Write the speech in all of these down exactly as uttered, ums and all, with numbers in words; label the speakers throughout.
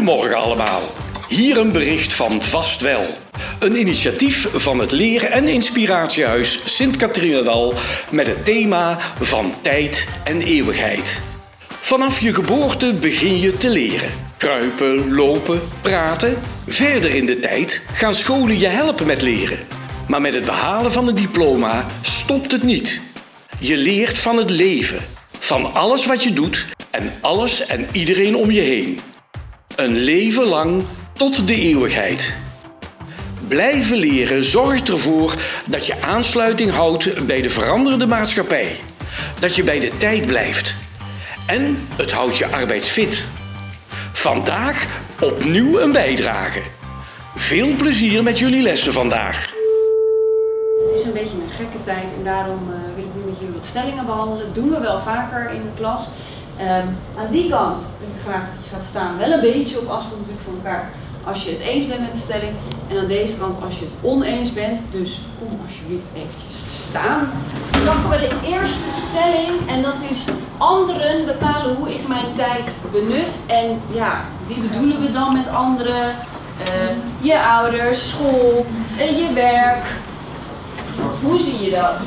Speaker 1: Goedemorgen allemaal. Hier een bericht van Vast Wel. Een initiatief van het Leren- en Inspiratiehuis Sint-Catharinadal met het thema van tijd en eeuwigheid. Vanaf je geboorte begin je te leren. Kruipen, lopen, praten. Verder in de tijd gaan scholen je helpen met leren. Maar met het behalen van een diploma stopt het niet. Je leert van het leven. Van alles wat je doet en alles en iedereen om je heen. Een leven lang tot de eeuwigheid. Blijven leren zorgt ervoor dat je aansluiting houdt bij de veranderende maatschappij. Dat je bij de tijd blijft. En het houdt je arbeidsfit. Vandaag opnieuw een bijdrage. Veel plezier met jullie lessen vandaag.
Speaker 2: Het is een beetje een gekke tijd en daarom uh, wil ik nu met jullie wat stellingen behandelen. Dat doen we wel vaker in de klas. Um, aan die kant heb ik gevraagd dat je gaat staan, wel een beetje op afstand natuurlijk van elkaar als je het eens bent met de stelling. En aan deze kant als je het oneens bent. Dus kom alsjeblieft eventjes staan. Dan pakken we de eerste stelling en dat is: anderen bepalen hoe ik mijn tijd benut. En ja, wie bedoelen we dan met anderen? Uh, je ouders, school, uh, je werk. Hoe zie je dat?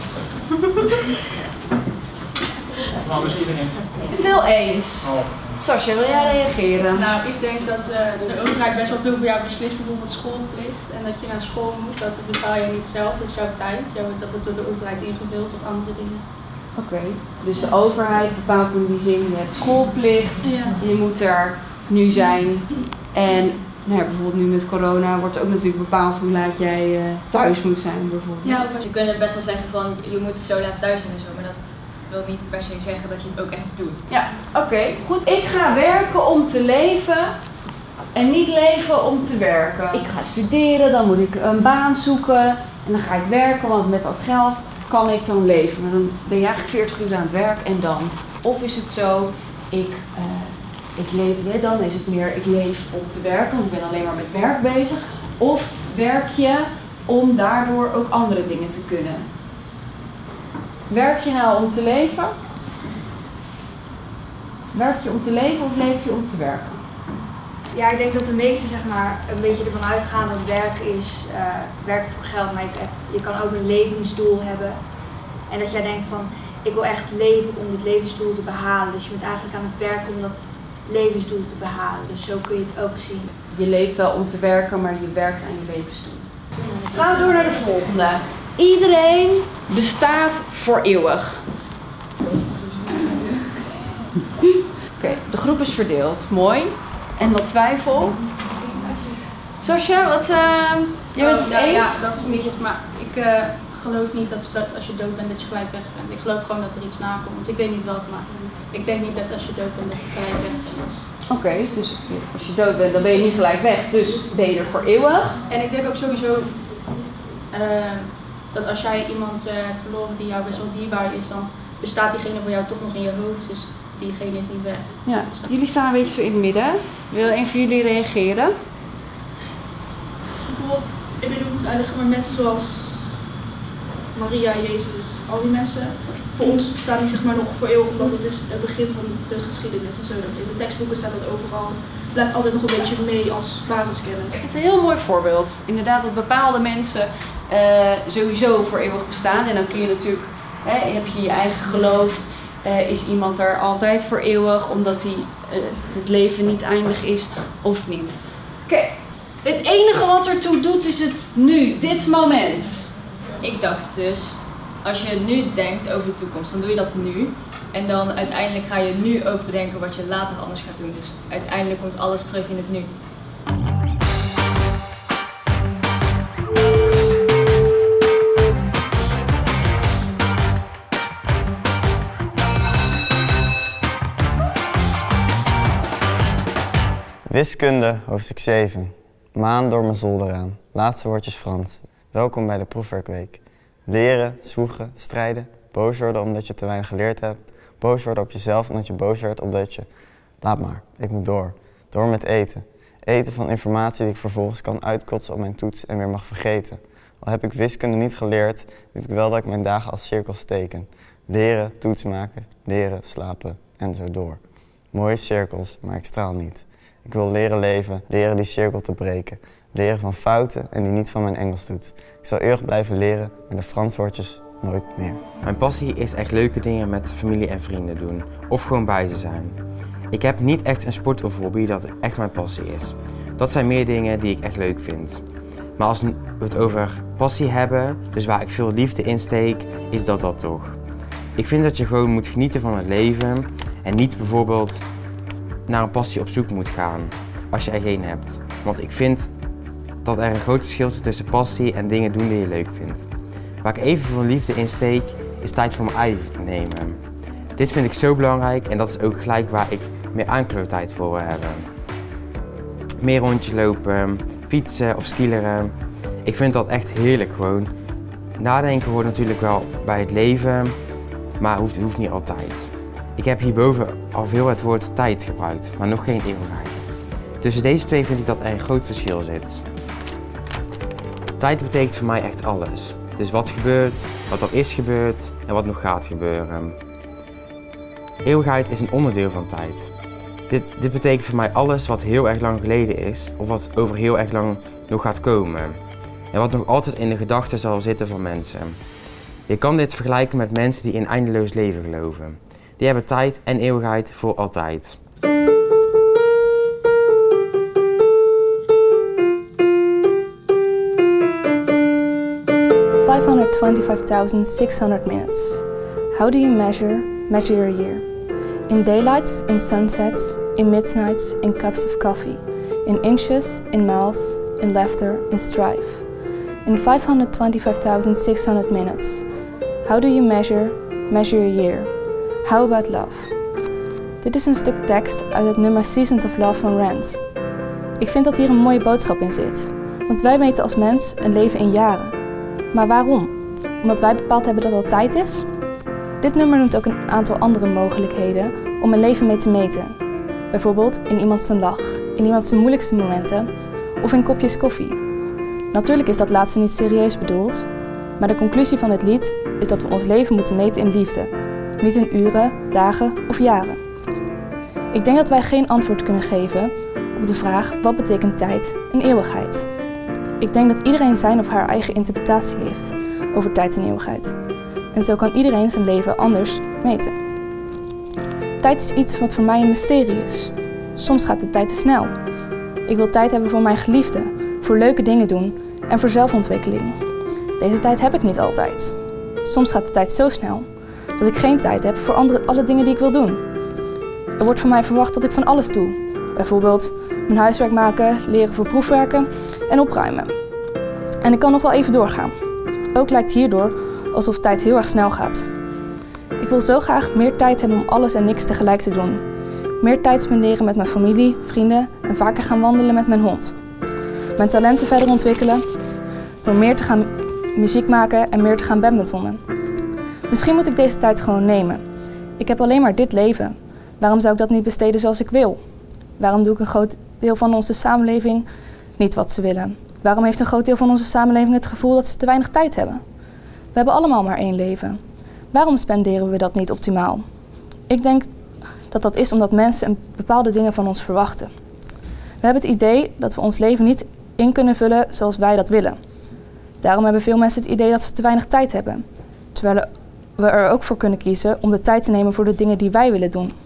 Speaker 3: Nou, dus iedereen.
Speaker 2: Veel eens. Sascha, wil jij reageren?
Speaker 4: Nou, ik denk dat uh, de overheid best wel veel voor jou beslist, bijvoorbeeld schoolplicht. En dat je naar school moet, dat bepaal je niet zelf, dat is jouw tijd. Dat wordt door de overheid ingevuld of andere dingen.
Speaker 2: Oké, okay. Dus de overheid bepaalt in die zin, je hebt schoolplicht, ja. Je moet er nu zijn. En nou ja, bijvoorbeeld nu met corona wordt ook natuurlijk bepaald hoe laat jij uh, thuis moet zijn bijvoorbeeld.
Speaker 5: Ja, ze kunnen best wel zeggen van je moet zo laat thuis zijn en zo, maar dat wil niet per se zeggen dat je het ook echt doet.
Speaker 2: Ja, oké, okay, goed. Ik ga werken om te leven en niet leven om te werken. Ik ga studeren, dan moet ik een baan zoeken en dan ga ik werken, want met dat geld kan ik dan leven. Maar dan ben je eigenlijk veertig uur aan het werk en dan. Of is het zo, ik, uh, ik leef, ja, dan is het meer ik leef om te werken, want ik ben alleen maar met werk bezig. Of werk je om daardoor ook andere dingen te kunnen. Werk je nou om te leven? Werk je om te leven of leef je om te werken?
Speaker 6: Ja, ik denk dat de meesten zeg maar een beetje ervan uitgaan dat werk is uh, werken voor geld, maar je, je kan ook een levensdoel hebben. En dat jij denkt van, ik wil echt leven om dit levensdoel te behalen. Dus je bent eigenlijk aan het werken om dat levensdoel te behalen. Dus zo kun je het ook zien.
Speaker 2: Je leeft wel om te werken, maar je werkt aan je levensdoel. Gaan we door naar de volgende. Iedereen bestaat voor eeuwig. Oké, okay, de groep is verdeeld. Mooi. En wat twijfel? Sascha, wat, uh, jij bent het
Speaker 4: oh,
Speaker 2: eens?
Speaker 4: Ja, dat is een beetje, maar ik uh, geloof niet dat, dat als je dood bent dat je gelijk weg bent. Ik geloof gewoon dat er iets nakomt, want ik weet niet wat, maar ik denk niet dat als je dood bent dat je gelijk weg is.
Speaker 2: Oké, okay, dus als je dood bent dan ben je niet gelijk weg, dus ben je er voor eeuwig.
Speaker 4: En ik denk ook sowieso uh, dat als jij iemand uh, hebt verloren die jou best wel dierbaar is, dan bestaat diegene voor jou toch nog in je hoofd. Dus diegene is niet weg.
Speaker 2: Ja, jullie staan een beetje zo in het midden. Wil een van jullie reageren?
Speaker 7: Bijvoorbeeld, ik weet niet hoe ik het uitleggen, maar mensen zoals Maria, Jezus, al die mensen, voor ons bestaan die zeg maar nog voor eeuwig, omdat het is het begin van de geschiedenis en zo. In de tekstboeken staat dat overal. Het blijft altijd nog een beetje mee als basiskennis.
Speaker 2: Ik vind het een heel mooi voorbeeld. Inderdaad, dat bepaalde mensen uh, sowieso voor eeuwig bestaan. En dan kun je natuurlijk, hè, heb je je eigen geloof. Uh, is iemand er altijd voor eeuwig omdat hij, uh, het leven niet eindig is of niet? Oké, okay. Het enige wat ertoe doet is het nu, dit moment.
Speaker 5: Ik dacht dus, als je nu denkt over de toekomst, dan doe je dat nu. En dan uiteindelijk ga je nu ook bedenken wat je later anders gaat doen. Dus uiteindelijk komt alles terug in het nu.
Speaker 8: Wiskunde, hoofdstuk zeven. Maan door mijn zolderraam. Laatste woordjes Frans. Welkom bij de proefwerkweek. Leren, zwoegen, strijden. Boos worden omdat je te weinig geleerd hebt. Boos worden op jezelf omdat je boos werd omdat je... Laat maar, ik moet door. Door met eten. Eten van informatie die ik vervolgens kan uitkotsen op mijn toets en weer mag vergeten. Al heb ik wiskunde niet geleerd, weet ik wel dat ik mijn dagen als cirkels teken. Leren, toets maken, leren, slapen en zo door. Mooie cirkels, maar ik straal niet. Ik wil leren leven, leren die cirkel te breken. Leren van fouten en die niet van mijn Engels doet. Ik zal eeuwig blijven leren, maar de Frans woordjes nooit meer.
Speaker 9: Mijn passie is echt leuke dingen met familie en vrienden doen. Of gewoon bij ze zijn. Ik heb niet echt een sport of hobby dat echt mijn passie is. Dat zijn meer dingen die ik echt leuk vind. Maar als we het over passie hebben, dus waar ik veel liefde in steek, is dat dat toch. Ik vind dat je gewoon moet genieten van het leven en niet bijvoorbeeld naar een passie op zoek moet gaan als je er geen hebt. Want ik vind dat er een groot verschil zit tussen passie en dingen doen die je leuk vindt. Waar ik even veel liefde in steek, is tijd voor mijn eigen nemen. Dit vind ik zo belangrijk en dat is ook gelijk waar ik meer aanklooptijd voor wil hebben. Meer rondjes lopen, fietsen of skileren. Ik vind dat echt heerlijk gewoon. Nadenken hoort natuurlijk wel bij het leven, maar hoeft, hoeft niet altijd. Ik heb hierboven al veel het woord tijd gebruikt, maar nog geen eeuwigheid. Tussen deze twee vind ik dat er een groot verschil zit. Tijd betekent voor mij echt alles. Het is wat gebeurt, wat al is gebeurd en wat nog gaat gebeuren. Eeuwigheid is een onderdeel van tijd. Dit, dit betekent voor mij alles wat heel erg lang geleden is of wat over heel erg lang nog gaat komen. En wat nog altijd in de gedachten zal zitten van mensen. Je kan dit vergelijken met mensen die in eindeloos leven geloven. Die hebben tijd en eeuwigheid voor altijd.
Speaker 10: five hundred twenty-five thousand six hundred minutes. How do you measure, measure a year? In daylights, in sunsets, in midnights, in cups of coffee. In inches, in miles, in laughter, in strife. In five hundred twenty-five thousand six hundred minutes. How do you measure, measure a year? How about love? Dit is een stuk tekst uit het nummer Seasons of Love van Rand. Ik vind dat hier een mooie boodschap in zit. Want wij meten als mens een leven in jaren. Maar waarom? Omdat wij bepaald hebben dat dat tijd is? Dit nummer noemt ook een aantal andere mogelijkheden om een leven mee te meten. Bijvoorbeeld in iemand zijn lach, in iemand zijn moeilijkste momenten of in kopjes koffie. Natuurlijk is dat laatste niet serieus bedoeld, maar de conclusie van het lied is dat we ons leven moeten meten in liefde. Niet in uren, dagen of jaren. Ik denk dat wij geen antwoord kunnen geven op de vraag wat betekent tijd en eeuwigheid. Ik denk dat iedereen zijn of haar eigen interpretatie heeft over tijd en eeuwigheid. En zo kan iedereen zijn leven anders meten. Tijd is iets wat voor mij een mysterie is. Soms gaat de tijd te snel. Ik wil tijd hebben voor mijn geliefde, voor leuke dingen doen en voor zelfontwikkeling. Deze tijd heb ik niet altijd. Soms gaat de tijd zo snel dat ik geen tijd heb voor andere, alle dingen die ik wil doen. Er wordt van mij verwacht dat ik van alles doe. Bijvoorbeeld mijn huiswerk maken, leren voor proefwerken en opruimen. En ik kan nog wel even doorgaan. Ook lijkt hierdoor alsof tijd heel erg snel gaat. Ik wil zo graag meer tijd hebben om alles en niks tegelijk te doen. Meer tijd spenderen met mijn familie, vrienden en vaker gaan wandelen met mijn hond. Mijn talenten verder ontwikkelen door meer te gaan muziek maken en meer te gaan badmintonnen. Misschien moet ik deze tijd gewoon nemen. Ik heb alleen maar dit leven. Waarom zou ik dat niet besteden zoals ik wil? Waarom doe ik een groot deel van onze samenleving niet wat ze willen? Waarom heeft een groot deel van onze samenleving het gevoel dat ze te weinig tijd hebben? We hebben allemaal maar één leven. Waarom spenderen we dat niet optimaal? Ik denk dat dat is omdat mensen bepaalde dingen van ons verwachten. We hebben het idee dat we ons leven niet in kunnen vullen zoals wij dat willen. Daarom hebben veel mensen het idee dat ze te weinig tijd hebben. Terwijl we er ook voor kunnen kiezen om de tijd te nemen voor de dingen die wij willen doen.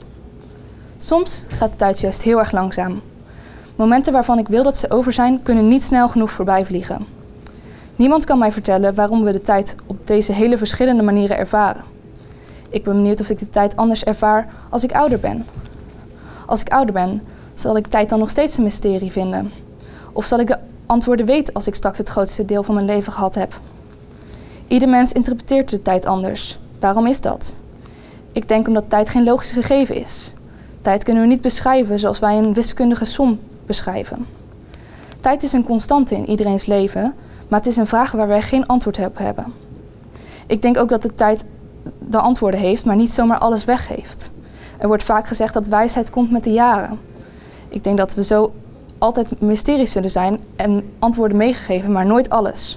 Speaker 10: Soms gaat de tijd juist heel erg langzaam. Momenten waarvan ik wil dat ze over zijn, kunnen niet snel genoeg voorbij vliegen. Niemand kan mij vertellen waarom we de tijd op deze hele verschillende manieren ervaren. Ik ben benieuwd of ik de tijd anders ervaar als ik ouder ben. Als ik ouder ben, zal ik tijd dan nog steeds een mysterie vinden? Of zal ik de antwoorden weten als ik straks het grootste deel van mijn leven gehad heb? Ieder mens interpreteert de tijd anders. Waarom is dat? Ik denk omdat tijd geen logisch gegeven is. Tijd kunnen we niet beschrijven zoals wij een wiskundige som beschrijven. Tijd is een constante in iedereens leven, maar het is een vraag waar wij geen antwoord op hebben. Ik denk ook dat de tijd de antwoorden heeft, maar niet zomaar alles weggeeft. Er wordt vaak gezegd dat wijsheid komt met de jaren. Ik denk dat we zo altijd mysteries zullen zijn en antwoorden meegegeven, maar nooit alles.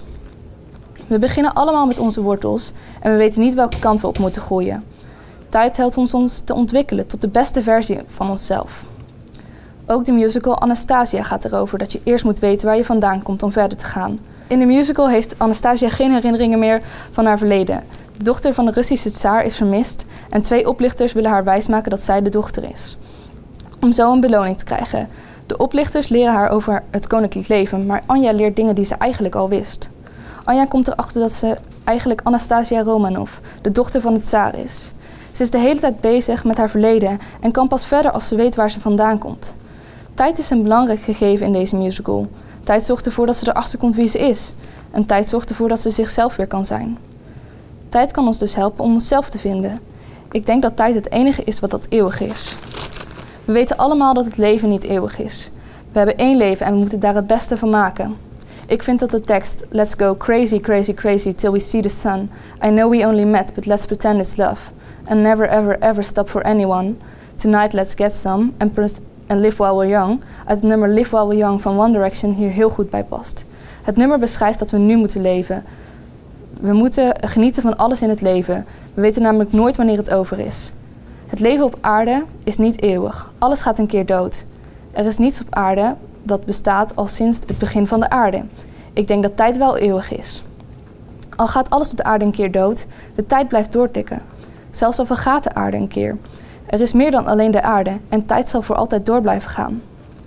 Speaker 10: We beginnen allemaal met onze wortels en we weten niet welke kant we op moeten groeien. Tijd helpt ons ons te ontwikkelen tot de beste versie van onszelf. Ook de musical Anastasia gaat erover dat je eerst moet weten waar je vandaan komt om verder te gaan. In de musical heeft Anastasia geen herinneringen meer van haar verleden. De dochter van de Russische tsaar is vermist en twee oplichters willen haar wijsmaken dat zij de dochter is. Om zo een beloning te krijgen. De oplichters leren haar over het koninklijk leven, maar Anja leert dingen die ze eigenlijk al wist. Anja komt erachter dat ze eigenlijk Anastasia Romanov, de dochter van de tsaar is. Ze is de hele tijd bezig met haar verleden en kan pas verder als ze weet waar ze vandaan komt. Tijd is een belangrijk gegeven in deze musical. Tijd zorgt ervoor dat ze erachter komt wie ze is. En tijd zorgt ervoor dat ze zichzelf weer kan zijn. Tijd kan ons dus helpen om onszelf te vinden. Ik denk dat tijd het enige is wat dat eeuwig is. We weten allemaal dat het leven niet eeuwig is. We hebben één leven en we moeten daar het beste van maken. Ik vind dat de tekst Let's go crazy, crazy, crazy till we see the sun. I know we only met, but let's pretend it's love. And never, ever, ever stop for anyone. Tonight let's get some and, and live while we're young. Uit het nummer Live While We're Young van One Direction hier heel goed bij past. Het nummer beschrijft dat we nu moeten leven. We moeten genieten van alles in het leven. We weten namelijk nooit wanneer het over is. Het leven op aarde is niet eeuwig. Alles gaat een keer dood. Er is niets op aarde dat bestaat al sinds het begin van de aarde. Ik denk dat tijd wel eeuwig is. Al gaat alles op de aarde een keer dood, de tijd blijft doortikken. Zelfs al vergaat de aarde een keer. Er is meer dan alleen de aarde en tijd zal voor altijd door blijven gaan.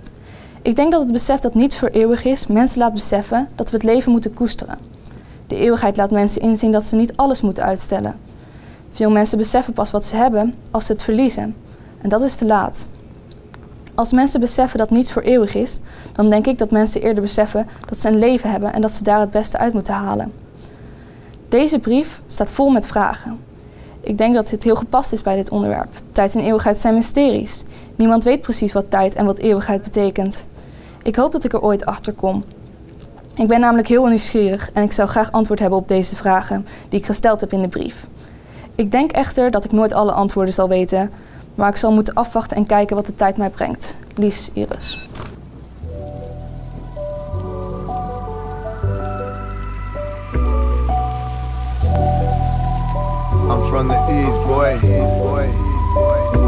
Speaker 10: Ik denk dat het besef dat niets voor eeuwig is, mensen laat beseffen dat we het leven moeten koesteren. De eeuwigheid laat mensen inzien dat ze niet alles moeten uitstellen. Veel mensen beseffen pas wat ze hebben als ze het verliezen. En dat is te laat. Als mensen beseffen dat niets voor eeuwig is, dan denk ik dat mensen eerder beseffen dat ze een leven hebben en dat ze daar het beste uit moeten halen. Deze brief staat vol met vragen. Ik denk dat dit heel gepast is bij dit onderwerp. Tijd en eeuwigheid zijn mysteries. Niemand weet precies wat tijd en wat eeuwigheid betekent. Ik hoop dat ik er ooit achter kom. Ik ben namelijk heel nieuwsgierig en ik zou graag antwoord hebben op deze vragen die ik gesteld heb in de brief. Ik denk echter dat ik nooit alle antwoorden zal weten, maar ik zal moeten afwachten en kijken wat de tijd mij brengt. Liefs, Iris.
Speaker 11: I'm from the East, boy. East, boy. East, boy.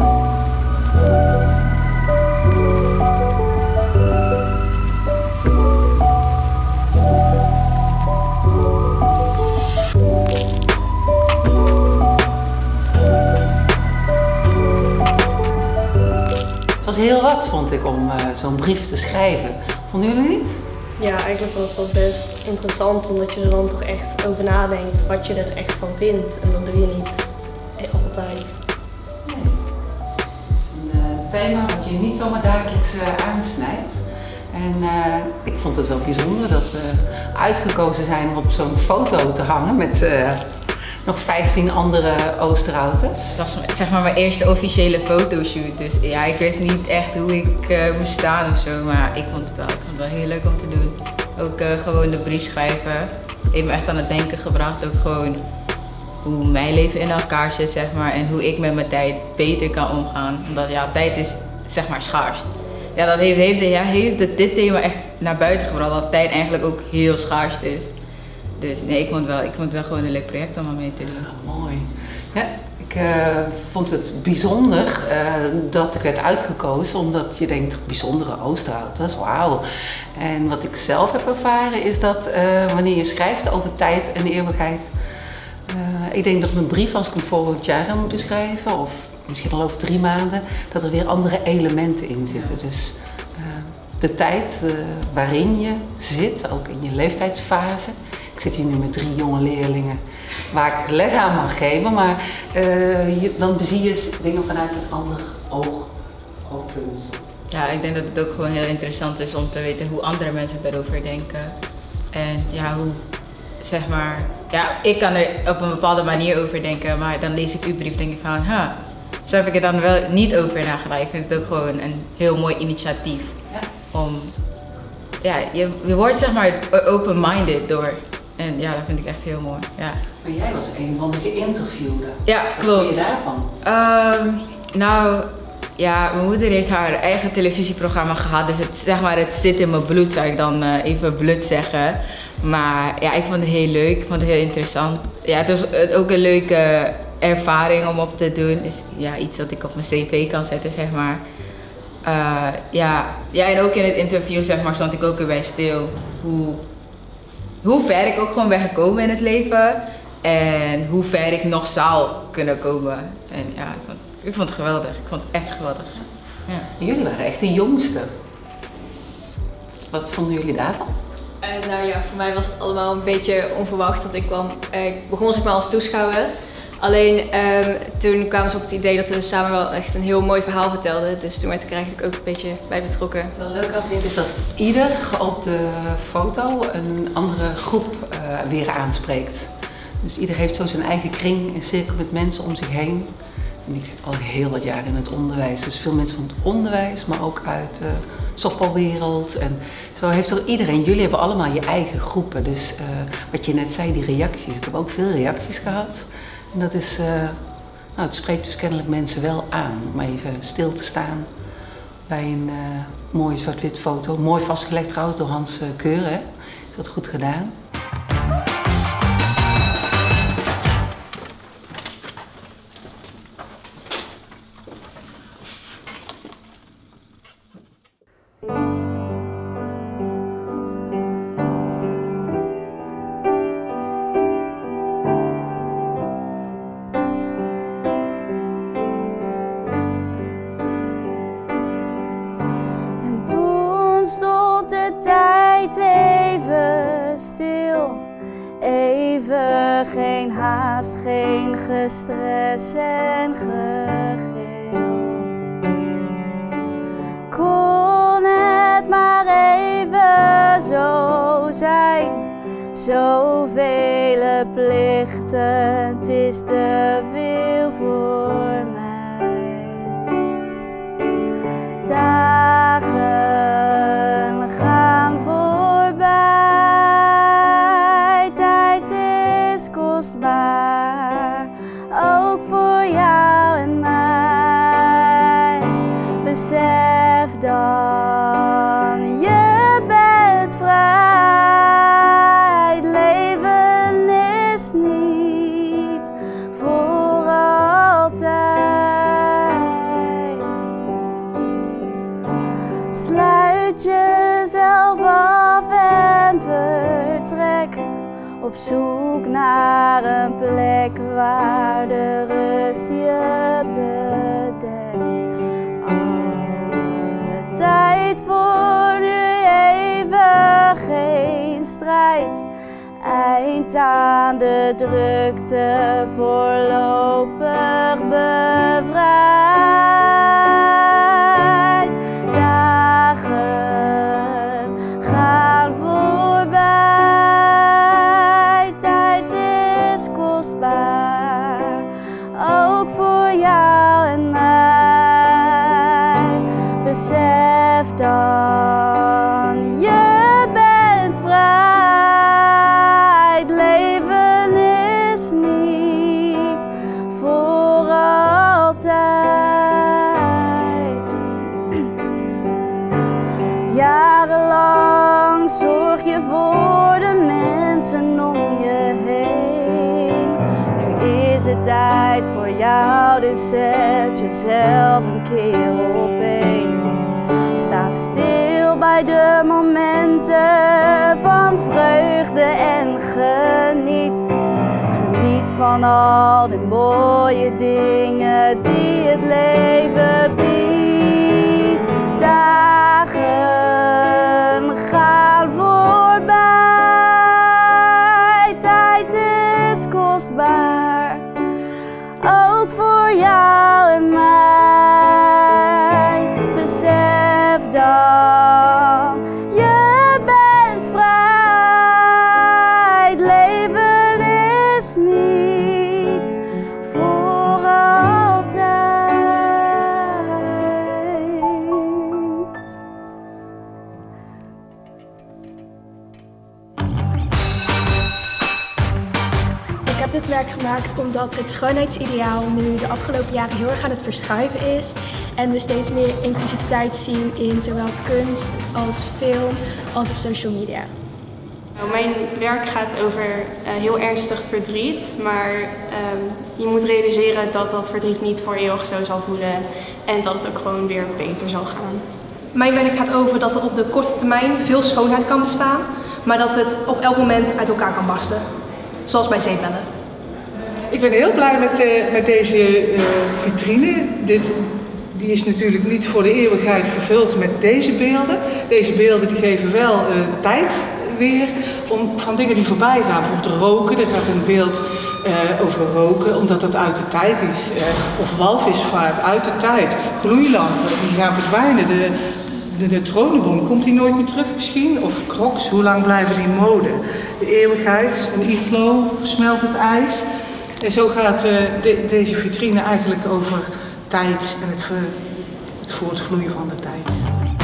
Speaker 12: Het was heel wat, vond ik, om uh, zo'n brief te schrijven. Vonden jullie niet?
Speaker 4: Ja, eigenlijk was dat best interessant, omdat je er dan toch echt over nadenkt wat je er echt van vindt. En dat doe je niet altijd.
Speaker 12: Nee. Het is een uh, thema wat je niet zomaar dagelijks uh, aansnijdt. En uh, ik vond het wel bijzonder dat we uitgekozen zijn om op zo'n foto te hangen met uh, nog vijftien andere Oosterhouters.
Speaker 13: Het was zeg maar mijn eerste officiële fotoshoot, dus ja, ik wist niet echt hoe ik uh, moest staan of zo, maar ik vond het wel, ik vond het wel heel leuk om te doen. Ook uh, gewoon de brief schrijven heeft me echt aan het denken gebracht, ook gewoon hoe mijn leven in elkaar zit, zeg maar, en hoe ik met mijn tijd beter kan omgaan, omdat ja, tijd is zeg maar schaars. Ja, dat heeft, heeft, ja, heeft dit thema echt naar buiten gebracht, dat tijd eigenlijk ook heel schaars is. Dus nee, ik vond, wel, ik vond het wel gewoon een leuk project om aan mee te doen.
Speaker 12: Ja, mooi. Ja, ik uh, vond het bijzonder uh, dat ik werd uitgekozen, omdat je denkt, bijzondere Oosterhouters, wauw. En wat ik zelf heb ervaren is dat uh, wanneer je schrijft over tijd en eeuwigheid, uh, ik denk dat mijn brief, als ik hem volgend jaar zou moeten schrijven, of misschien al over drie maanden, dat er weer andere elementen in zitten. Dus uh, de tijd uh, waarin je zit, ook in je leeftijdsfase. Ik zit hier nu met drie jonge leerlingen waar ik les aan mag geven, maar uh, je, dan bezie je dingen vanuit een ander oog, oogpunt.
Speaker 13: Ja, ik denk dat het ook gewoon heel interessant is om te weten hoe andere mensen daarover denken. En ja, hoe, zeg maar, ja, ik kan er op een bepaalde manier over denken, maar dan lees ik uw brief en denk ik van, huh, zo heb ik er dan wel niet over nagedacht. Ik vind het ook gewoon een heel mooi initiatief. Ja. Om, ja, je, je wordt zeg maar open-minded door. En ja, dat vind ik echt heel mooi. Ja.
Speaker 12: Maar jij was een van de geïnterviewden.
Speaker 13: Ja, klopt.
Speaker 12: Wat vond je daarvan?
Speaker 13: Um, nou, ja, mijn moeder heeft haar eigen televisieprogramma gehad, dus het, zeg maar, het zit in mijn bloed, zou ik dan uh, even blut zeggen. Maar ja, ik vond het heel leuk, ik vond het heel interessant. Ja, het was ook een leuke ervaring om op te doen. Dus ja, iets wat ik op mijn cv kan zetten, zeg maar. Uh, ja. ja, en ook in het interview zeg maar, stond ik ook erbij stil hoe, hoe ver ik ook gewoon ben gekomen in het leven en hoe ver ik nog zou kunnen komen. En ja, ik vond, ik vond het geweldig. Ik vond het echt geweldig. Ja.
Speaker 12: Jullie waren echt de jongste. Wat vonden jullie daarvan?
Speaker 5: Uh, nou ja, voor mij was het allemaal een beetje onverwacht dat ik kwam. Uh, ik begon zeg maar als toeschouwer. Alleen um, toen kwamen ze op het idee dat we samen wel echt een heel mooi verhaal vertelden. Dus toen werd ik er eigenlijk ook een beetje bij betrokken.
Speaker 12: Wat leuk aan vind is dat ieder op de foto een andere groep uh, weer aanspreekt. Dus ieder heeft zo zijn eigen kring, een cirkel met mensen om zich heen. En ik zit al heel wat jaar in het onderwijs. Dus veel mensen van het onderwijs, maar ook uit de softbalwereld. En zo heeft er iedereen, jullie hebben allemaal je eigen groepen. Dus uh, wat je net zei, die reacties. Ik heb ook veel reacties gehad. En dat is, uh, nou, het spreekt dus kennelijk mensen wel aan om even stil te staan bij een uh, mooie zwart-wit foto. Mooi vastgelegd trouwens door Hans Keur, hè? Is dat goed gedaan?
Speaker 14: Stond de tijd even stil, even geen haast, geen gestres en gegil. Kon het maar even zo zijn, zoveel plichten, het is te veel voor mij. Dagen gaan voorbij, tijd is kostbaar, ook voor jou en mij. Besef dan, je bent vrij, het leven is niet voor altijd. Sluit jezelf af en vertrek, op zoek naar een plek waar de rust je bedekt. Alle tijd voor nu even geen strijd, eind aan de drukte, voorlopig bevrijd. Dagen gaan voorbij, tijd is kostbaar, ook voor jou en mij. Besef dan, je bent vrij, het leven is niet voor altijd. Jarenlang zorg je voor de mensen om je heen. Nu is het tijd voor jou, dus zet jezelf een keer op één. Sta stil bij de momenten van vreugde en geniet. Geniet van al die mooie dingen die het leven biedt. Dagen gaan voorbij, tijd is kostbaar, ook voor jou en mij. Besef dan, je bent vrij, het leven is niet voor altijd.
Speaker 15: Ik heb dit werk gemaakt omdat het schoonheidsideaal nu de afgelopen jaren heel erg aan het verschuiven is. En we steeds meer inclusiviteit zien in zowel kunst als film als op social media.
Speaker 16: Mijn werk gaat over uh, heel ernstig verdriet, maar um, je moet realiseren dat dat verdriet niet voor eeuwig zo zal voelen en dat het ook gewoon weer beter zal gaan.
Speaker 15: Mijn werk gaat over dat er op de korte termijn veel schoonheid kan bestaan, maar dat het op elk moment uit elkaar kan barsten. Zoals bij zeepbellen.
Speaker 17: Ik ben heel blij met, uh, met deze uh, vitrine. Dit, die is natuurlijk niet voor de eeuwigheid gevuld met deze beelden. Deze beelden die geven wel uh, tijd weer om, van dingen die voorbij gaan. Bijvoorbeeld roken, er gaat een beeld uh, over roken omdat het uit de tijd is. Uh, of walvisvaart, uit de tijd. Gloeilampen, die gaan verdwijnen. De, de neutronenbom, komt die nooit meer terug misschien? Of crocs, hoe lang blijven die mode? De eeuwigheid, een iglo, smelt het ijs. En zo gaat uh, de, deze vitrine eigenlijk over tijd en het, ver, het voortvloeien van de tijd.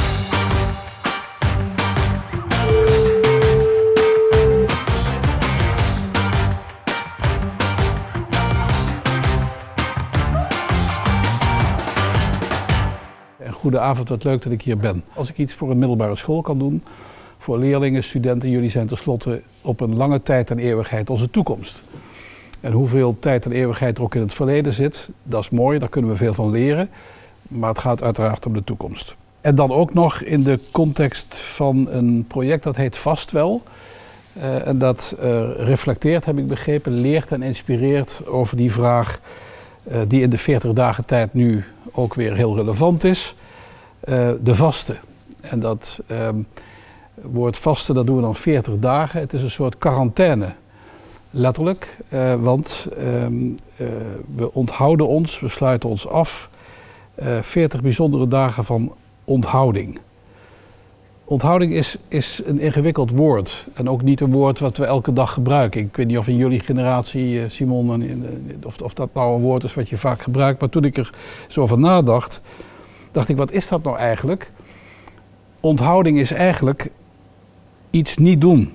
Speaker 18: Goedenavond, wat leuk dat ik hier ben. Als ik iets voor een middelbare school kan doen, voor leerlingen, studenten, jullie zijn tenslotte op een lange tijd en eeuwigheid onze toekomst. En hoeveel tijd en eeuwigheid er ook in het verleden zit, dat is mooi, daar kunnen we veel van leren. Maar het gaat uiteraard om de toekomst. En dan ook nog in de context van een project dat heet Vastwel. Uh, en dat uh, reflecteert, heb ik begrepen, leert en inspireert over die vraag uh, die in de veertig dagen tijd nu ook weer heel relevant is. Uh, de vaste. En dat uh, woord vaste, dat doen we dan veertig dagen. Het is een soort quarantaine. Letterlijk, uh, want uh, uh, we onthouden ons, we sluiten ons af. Uh, veertig bijzondere dagen van onthouding. Onthouding is, is een ingewikkeld woord en ook niet een woord wat we elke dag gebruiken. Ik weet niet of in jullie generatie, Simon, of, of dat nou een woord is wat je vaak gebruikt. Maar toen ik er zo over nadacht, dacht ik, wat is dat nou eigenlijk? Onthouding is eigenlijk iets niet doen.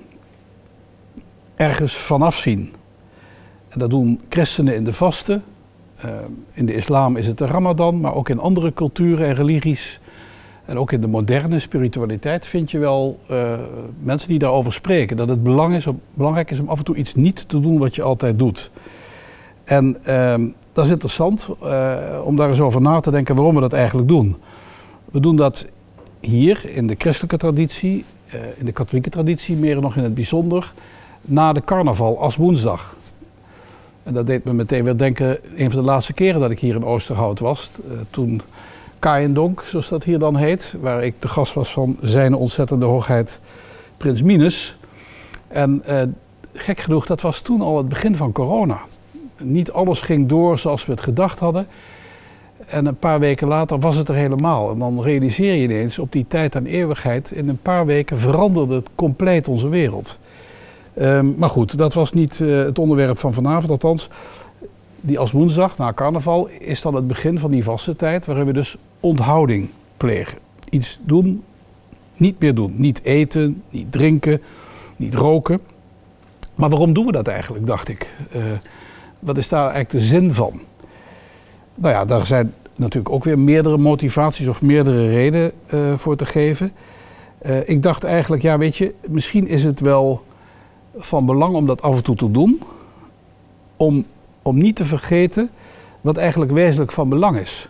Speaker 18: Ergens vanaf zien. En dat doen christenen in de vasten. Uh, in de islam is het de Ramadan, maar ook in andere culturen en religies. En ook in de moderne spiritualiteit vind je wel uh, mensen die daarover spreken. Dat het belang is, belangrijk is om af en toe iets niet te doen wat je altijd doet. En uh, dat is interessant uh, om daar eens over na te denken waarom we dat eigenlijk doen. We doen dat hier in de christelijke traditie, uh, in de katholieke traditie, meer nog in het bijzonder, na de carnaval als woensdag. En dat deed me meteen weer denken, een van de laatste keren dat ik hier in Oosterhout was, uh, toen Kaaiendonk, zoals dat hier dan heet, waar ik de gast was van zijn ontzettende hoogheid Prins Minus. En uh, gek genoeg, dat was toen al het begin van corona. Niet alles ging door zoals we het gedacht hadden. En een paar weken later was het er helemaal. En dan realiseer je ineens, op die tijd en eeuwigheid, in een paar weken veranderde het compleet onze wereld. Um, maar goed, dat was niet uh, het onderwerp van vanavond, althans. Die als woensdag, na carnaval, is dan het begin van die vaste tijd, waarin we dus onthouding plegen. Iets doen, niet meer doen. Niet eten, niet drinken, niet roken. Maar waarom doen we dat eigenlijk, dacht ik. Uh, wat is daar eigenlijk de zin van? Nou ja, daar zijn natuurlijk ook weer meerdere motivaties of meerdere redenen uh, voor te geven. Uh, ik dacht eigenlijk, ja weet je, misschien is het wel van belang om dat af en toe te doen. Om, om niet te vergeten wat eigenlijk wezenlijk van belang is.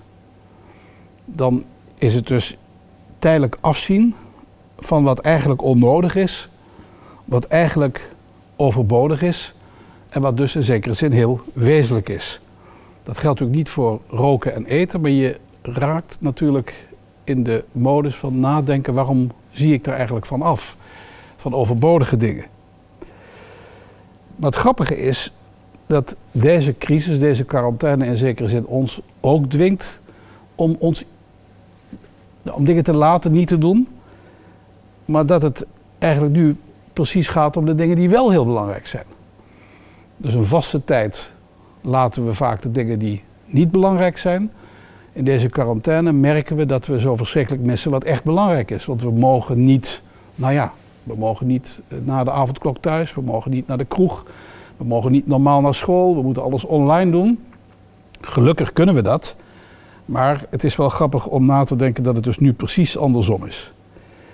Speaker 18: Dan is het dus tijdelijk afzien van wat eigenlijk onnodig is. Wat eigenlijk overbodig is. En wat dus in zekere zin heel wezenlijk is. Dat geldt natuurlijk niet voor roken en eten, maar je raakt natuurlijk in de modus van nadenken, waarom zie ik er eigenlijk van af? Van overbodige dingen. Maar het grappige is dat deze crisis, deze quarantaine in zekere zin ons ook dwingt om, ons, om dingen te laten, niet te doen. Maar dat het eigenlijk nu precies gaat om de dingen die wel heel belangrijk zijn. Dus een vaste tijd laten we vaak de dingen die niet belangrijk zijn. In deze quarantaine merken we dat we zo verschrikkelijk missen wat echt belangrijk is. Want we mogen niet, nou ja, we mogen niet naar de avondklok thuis, we mogen niet naar de kroeg, we mogen niet normaal naar school, we moeten alles online doen. Gelukkig kunnen we dat, maar het is wel grappig om na te denken dat het dus nu precies andersom is.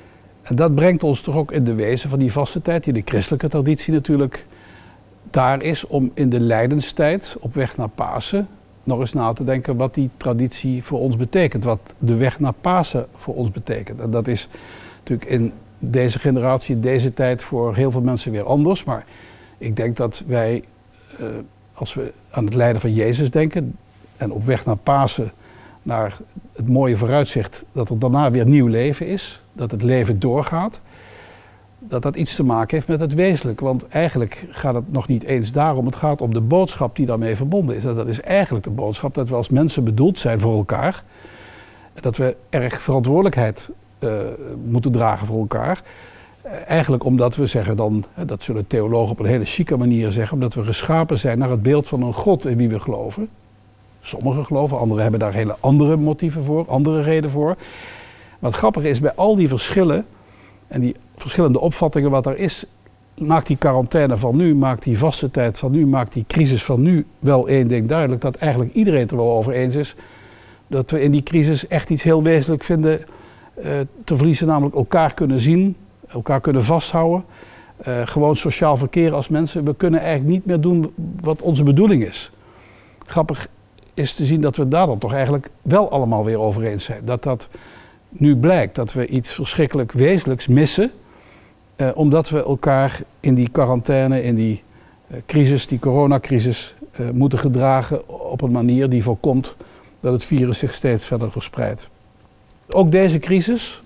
Speaker 18: En dat brengt ons toch ook in de wezen van die vastentijd, die de christelijke traditie natuurlijk daar is, om in de lijdenstijd, op weg naar Pasen, nog eens na te denken wat die traditie voor ons betekent. Wat de weg naar Pasen voor ons betekent. En dat is natuurlijk in deze generatie, in deze tijd voor heel veel mensen weer anders. Maar ik denk dat wij, uh, als we aan het lijden van Jezus denken en op weg naar Pasen, naar het mooie vooruitzicht dat er daarna weer nieuw leven is, dat het leven doorgaat, dat dat iets te maken heeft met het wezenlijk. Want eigenlijk gaat het nog niet eens daarom, het gaat om de boodschap die daarmee verbonden is. En dat is eigenlijk de boodschap dat we als mensen bedoeld zijn voor elkaar. Dat we erg verantwoordelijkheid uh, moeten dragen voor elkaar. Uh, eigenlijk omdat we zeggen dan, uh, dat zullen theologen op een hele chique manier zeggen, omdat we geschapen zijn naar het beeld van een God in wie we geloven. Sommigen geloven, anderen hebben daar hele andere motieven voor, andere redenen voor. Maar het grappige is, bij al die verschillen en die verschillende opvattingen wat er is, maakt die quarantaine van nu, maakt die vaste tijd van nu, maakt die crisis van nu wel één ding duidelijk, dat eigenlijk iedereen het er wel over eens is, dat we in die crisis echt iets heel wezenlijk vinden uh, te verliezen, namelijk elkaar kunnen zien, elkaar kunnen vasthouden, uh, gewoon sociaal verkeer als mensen. We kunnen eigenlijk niet meer doen wat onze bedoeling is. Grappig is te zien dat we daar dan toch eigenlijk wel allemaal weer over eens zijn. Dat dat nu blijkt dat we iets verschrikkelijk wezenlijks missen, eh, omdat we elkaar in die quarantaine, in die eh, crisis, die coronacrisis, eh, moeten gedragen op een manier die voorkomt dat het virus zich steeds verder verspreidt. Ook deze crisis,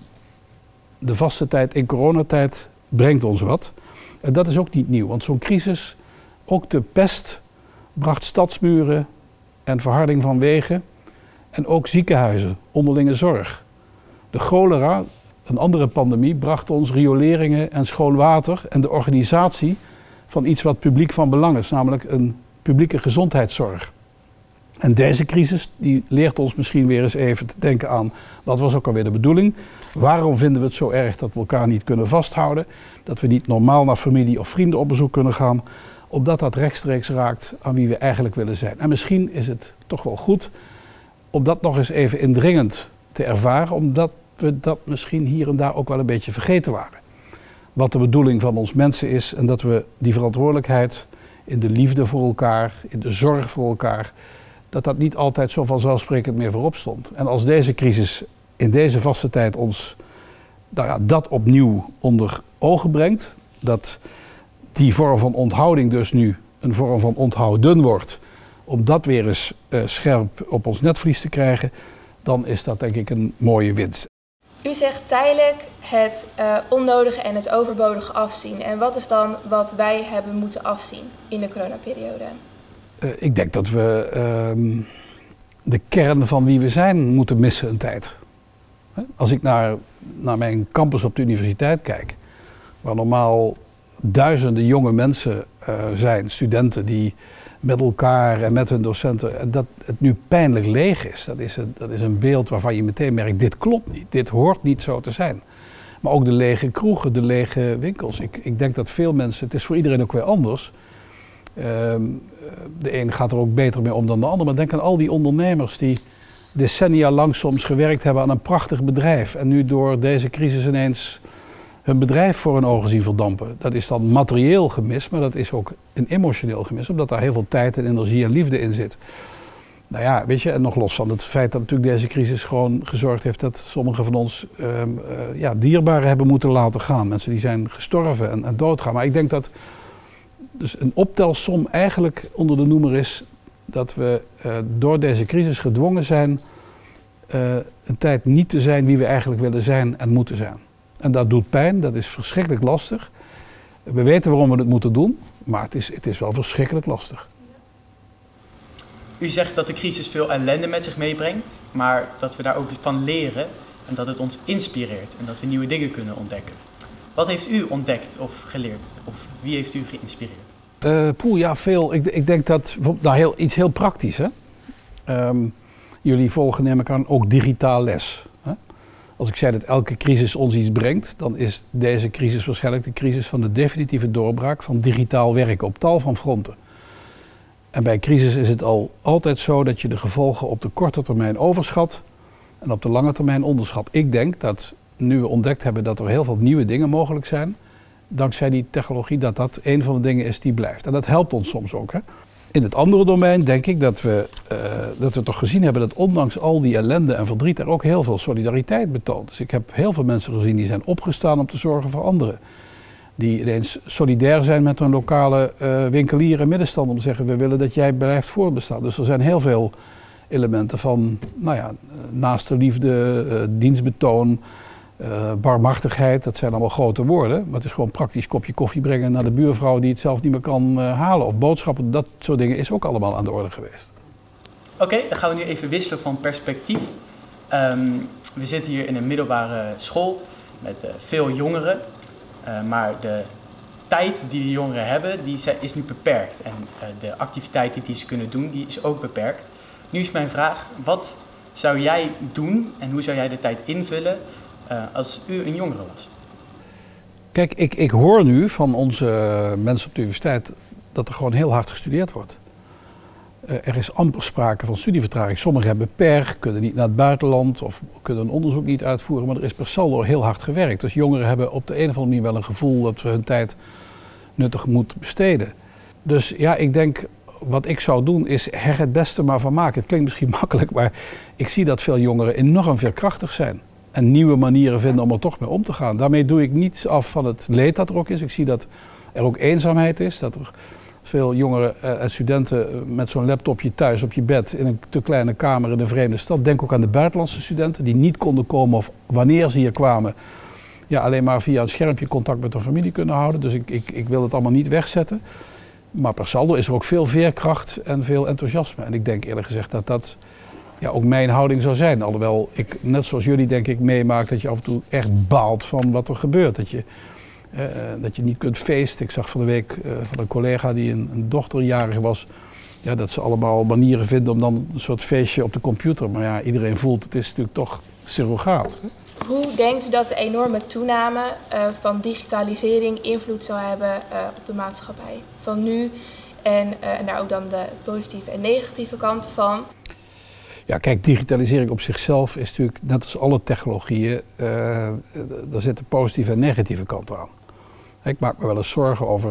Speaker 18: de vaste tijd in coronatijd, brengt ons wat. En dat is ook niet nieuw, want zo'n crisis, ook de pest, bracht stadsmuren en verharding van wegen en ook ziekenhuizen, onderlinge zorg. De cholera, een andere pandemie, bracht ons rioleringen en schoon water en de organisatie van iets wat publiek van belang is, namelijk een publieke gezondheidszorg. En deze crisis die leert ons misschien weer eens even te denken aan, wat was ook alweer de bedoeling? Waarom vinden we het zo erg dat we elkaar niet kunnen vasthouden? Dat we niet normaal naar familie of vrienden op bezoek kunnen gaan? Omdat dat rechtstreeks raakt aan wie we eigenlijk willen zijn. En misschien is het toch wel goed om dat nog eens even indringend te ervaren, omdat we dat misschien hier en daar ook wel een beetje vergeten waren. Wat de bedoeling van ons mensen is en dat we die verantwoordelijkheid in de liefde voor elkaar, in de zorg voor elkaar, dat dat niet altijd zo vanzelfsprekend meer voorop stond. En als deze crisis in deze vaste tijd ons nou ja, dat opnieuw onder ogen brengt, dat die vorm van onthouding dus nu een vorm van onthouden wordt, om dat weer eens uh, scherp op ons netvlies te krijgen, dan is dat denk ik een mooie winst.
Speaker 15: U zegt tijdelijk het uh, onnodige en het overbodige afzien. En wat is dan wat wij hebben moeten afzien in de coronaperiode?
Speaker 18: Uh, ik denk dat we uh, de kern van wie we zijn moeten missen een tijd. Als ik naar, naar mijn campus op de universiteit kijk, waar normaal duizenden jonge mensen uh, zijn, studenten die met elkaar en met hun docenten, en dat het nu pijnlijk leeg is, dat is, een, dat is een beeld waarvan je meteen merkt, dit klopt niet, dit hoort niet zo te zijn. Maar ook de lege kroegen, de lege winkels. Ik, ik denk dat veel mensen, het is voor iedereen ook weer anders. Uh, de een gaat er ook beter mee om dan de ander, maar denk aan al die ondernemers die decennia lang soms gewerkt hebben aan een prachtig bedrijf en nu door deze crisis ineens hun bedrijf voor hun ogen zien verdampen. Dat is dan materieel gemis, maar dat is ook een emotioneel gemis, omdat daar heel veel tijd en energie en liefde in zit. Nou ja, weet je, en nog los van het feit dat natuurlijk deze crisis gewoon gezorgd heeft dat sommigen van ons uh, uh, ja, dierbaren hebben moeten laten gaan. Mensen die zijn gestorven en, en doodgaan. Maar ik denk dat dus een optelsom eigenlijk onder de noemer is dat we uh, door deze crisis gedwongen zijn uh, een tijd niet te zijn wie we eigenlijk willen zijn en moeten zijn. En dat doet pijn, dat is verschrikkelijk lastig. We weten waarom we het moeten doen, maar het is, het is wel verschrikkelijk lastig.
Speaker 3: U zegt dat de crisis veel ellende met zich meebrengt, maar dat we daar ook van leren en dat het ons inspireert en dat we nieuwe dingen kunnen ontdekken. Wat heeft u ontdekt of geleerd? Of wie heeft u geïnspireerd?
Speaker 18: Uh, poeh, ja, veel. Ik, ik denk dat, nou, heel, iets heel praktisch, hè. Um, jullie volgen, neem ik aan, ook digitaal les. Hè? Als ik zei dat elke crisis ons iets brengt, dan is deze crisis waarschijnlijk de crisis van de definitieve doorbraak van digitaal werken op tal van fronten. En bij crisis is het al altijd zo dat je de gevolgen op de korte termijn overschat en op de lange termijn onderschat. Ik denk dat nu we ontdekt hebben dat er heel veel nieuwe dingen mogelijk zijn, dankzij die technologie, dat dat een van de dingen is die blijft. En dat helpt ons soms ook. Hè? In het andere domein denk ik dat we, uh, dat we toch gezien hebben dat ondanks al die ellende en verdriet er ook heel veel solidariteit betoont. Dus ik heb heel veel mensen gezien die zijn opgestaan om te zorgen voor anderen. Die ineens solidair zijn met hun lokale uh, winkelier en middenstand om te zeggen, we willen dat jij blijft voortbestaan. Dus er zijn heel veel elementen van, nou ja, naaste liefde, uh, dienstbetoon, uh, barmhartigheid. Dat zijn allemaal grote woorden, maar het is gewoon praktisch kopje koffie brengen naar de buurvrouw die het zelf niet meer kan uh, halen. Of boodschappen, dat soort dingen is ook allemaal aan de orde geweest.
Speaker 3: Oké, okay, dan gaan we nu even wisselen van perspectief. Um, we zitten hier in een middelbare school met uh, veel jongeren. Uh, maar de tijd die de jongeren hebben, die is nu beperkt. En uh, de activiteiten die ze kunnen doen, die is ook beperkt. Nu is mijn vraag, wat zou jij doen en hoe zou jij de tijd invullen uh, als u een jongere was?
Speaker 18: Kijk, ik, ik hoor nu van onze mensen op de universiteit dat er gewoon heel hard gestudeerd wordt. Uh, er is amper sprake van studievertraging. Sommigen hebben per, kunnen niet naar het buitenland of kunnen een onderzoek niet uitvoeren, maar er is per saldo heel hard gewerkt. Dus jongeren hebben op de een of andere manier wel een gevoel dat we hun tijd nuttig moeten besteden. Dus ja, ik denk, wat ik zou doen is er het beste maar van maken. Het klinkt misschien makkelijk, maar ik zie dat veel jongeren enorm veerkrachtig zijn. En nieuwe manieren vinden om er toch mee om te gaan. Daarmee doe ik niets af van het leed dat er ook is. Ik zie dat er ook eenzaamheid is, dat er veel jongeren en studenten met zo'n laptopje thuis op je bed in een te kleine kamer in een vreemde stad. Denk ook aan de buitenlandse studenten die niet konden komen of wanneer ze hier kwamen, ja, alleen maar via een schermpje contact met hun familie kunnen houden. Dus ik, ik, ik wil het allemaal niet wegzetten. Maar per saldo is er ook veel veerkracht en veel enthousiasme. En ik denk eerlijk gezegd dat dat ja, ook mijn houding zou zijn. Alhoewel ik, net zoals jullie denk ik, meemaak dat je af en toe echt baalt van wat er gebeurt. Dat je, uh, dat je niet kunt feesten. Ik zag van de week uh, van een collega die een, een dochterjarig was, ja, dat ze allemaal manieren vinden om dan een soort feestje op de computer. Maar ja, iedereen voelt, het is natuurlijk toch surrogaat.
Speaker 15: Hoe denkt u dat de enorme toename uh, van digitalisering invloed zal hebben uh, op de maatschappij van nu en, uh, en daar ook dan de positieve en negatieve kant van?
Speaker 18: Ja, kijk, digitalisering op zichzelf is natuurlijk, net als alle technologieën, uh, daar zitten positieve en negatieve kanten aan. Ik maak me wel eens zorgen over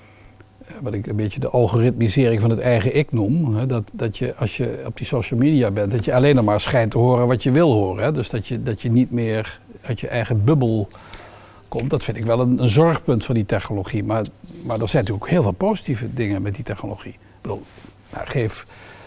Speaker 18: uh, wat ik een beetje de algoritmisering van het eigen ik noem. Hè, dat, dat je, als je op die social media bent, dat je alleen nog maar schijnt te horen wat je wil horen. Hè, dus dat je, dat je niet meer uit je eigen bubbel komt. Dat vind ik wel een, een zorgpunt van die technologie. Maar, maar er zijn natuurlijk ook heel veel positieve dingen met die technologie. Ik bedoel, nou, geef...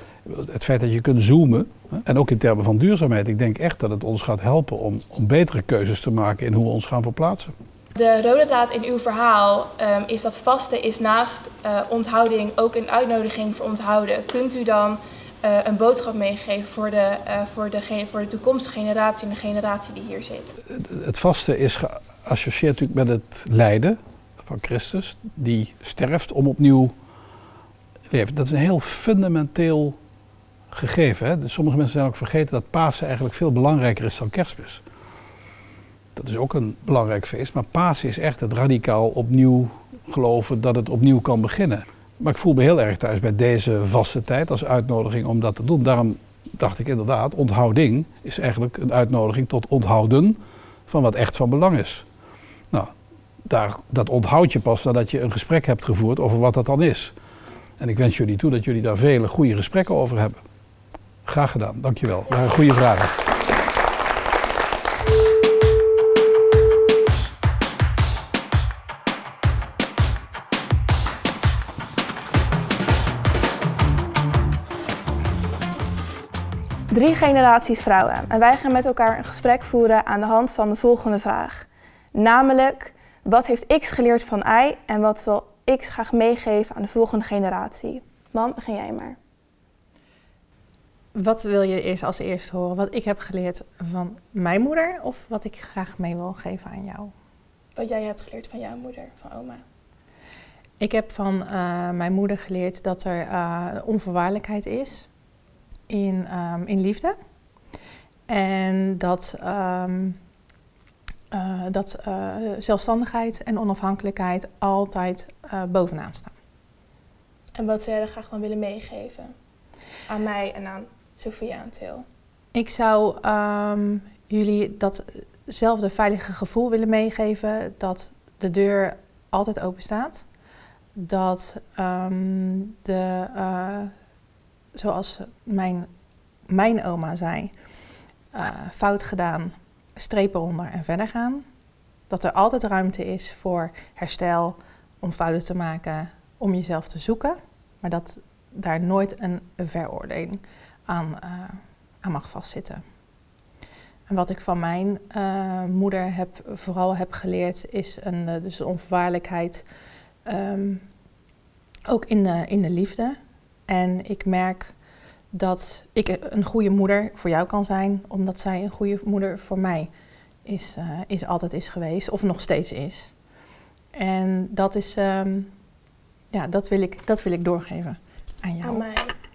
Speaker 18: Het feit dat je kunt zoomen, en ook in termen van duurzaamheid, ik denk echt dat het ons gaat helpen om, om betere keuzes te maken in hoe we ons gaan verplaatsen.
Speaker 15: De rode draad in uw verhaal um, is dat vasten is naast uh, onthouding ook een uitnodiging voor onthouden. Kunt u dan uh, een boodschap meegeven voor de, uh, voor, de, voor de toekomstige generatie en de generatie die hier zit?
Speaker 18: Het vasten is geassocieerd natuurlijk met het lijden van Christus, die sterft om opnieuw leven. Dat is een heel fundamenteel gegeven. Hè? Dus sommige mensen zijn ook vergeten dat Pasen eigenlijk veel belangrijker is dan Kerstmis. Dat is ook een belangrijk feest, maar Pasen is echt het radicaal opnieuw geloven dat het opnieuw kan beginnen. Maar ik voel me heel erg thuis bij deze vaste tijd als uitnodiging om dat te doen. Daarom dacht ik inderdaad, onthouding is eigenlijk een uitnodiging tot onthouden van wat echt van belang is. Nou, daar, dat onthoud je pas nadat je een gesprek hebt gevoerd over wat dat dan is. En ik wens jullie toe dat jullie daar vele goede gesprekken over hebben. Graag gedaan, dankjewel. Dat waren goede vragen.
Speaker 10: Drie generaties vrouwen. En wij gaan met elkaar een gesprek voeren aan de hand van de volgende vraag. Namelijk, wat heeft X geleerd van Y en wat wil X graag meegeven aan de volgende generatie? Mam, begin jij maar.
Speaker 19: Wat wil je eerst als eerste horen? Wat ik heb geleerd van mijn moeder of wat ik graag mee wil geven aan jou?
Speaker 15: Wat jij hebt geleerd van jouw moeder, van oma.
Speaker 19: Ik heb van uh, mijn moeder geleerd dat er uh, onvoorwaardelijkheid is in, um, in liefde. En dat, um, uh, dat uh, zelfstandigheid en onafhankelijkheid altijd uh, bovenaan staan.
Speaker 15: En wat zou jij er graag dan willen meegeven? Aan mij en aan Sophia en Til.
Speaker 19: Ik zou um, jullie dat datzelfde veilige gevoel willen meegeven, dat de deur altijd open staat. Dat um, de, uh, zoals mijn, mijn oma zei, uh, fout gedaan, strepen onder en verder gaan. Dat er altijd ruimte is voor herstel, om fouten te maken, om jezelf te zoeken. Maar dat daar nooit een veroordeling aan, uh, aan mag vastzitten. En wat ik van mijn uh, moeder heb, vooral heb geleerd is een, uh, dus de onvoorwaardelijkheid, um, ook in de, in de liefde. En ik merk dat ik een goede moeder voor jou kan zijn, omdat zij een goede moeder voor mij is, uh, is altijd is geweest, of nog steeds is. En dat is, um, ja, dat wil ik, dat wil ik doorgeven aan jou.
Speaker 15: Aan mij.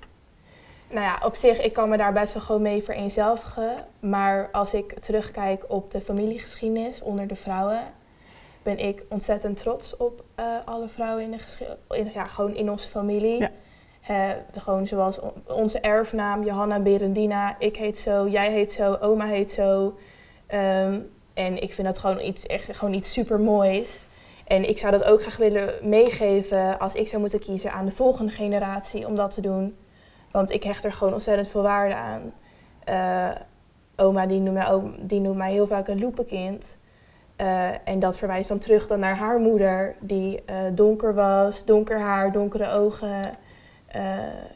Speaker 15: Nou ja, op zich, ik kan me daar best wel gewoon mee vereenzelvigen. Maar als ik terugkijk op de familiegeschiedenis onder de vrouwen, ben ik ontzettend trots op uh, alle vrouwen in de geschiedenis. Ja, gewoon in onze familie. Ja. Uh, gewoon zoals on onze erfnaam, Johanna Berendina. Ik heet zo, jij heet zo, oma heet zo. Um, en ik vind dat gewoon iets, echt, gewoon iets super moois. En ik zou dat ook graag willen meegeven als ik zou moeten kiezen aan de volgende generatie om dat te doen. Want ik hecht er gewoon ontzettend veel waarde aan. Uh, oma die noemt, mij ook, die noemt mij heel vaak een loepenkind. Uh, en dat verwijst dan terug dan naar haar moeder, die uh, donker was, donker haar, donkere ogen. Uh,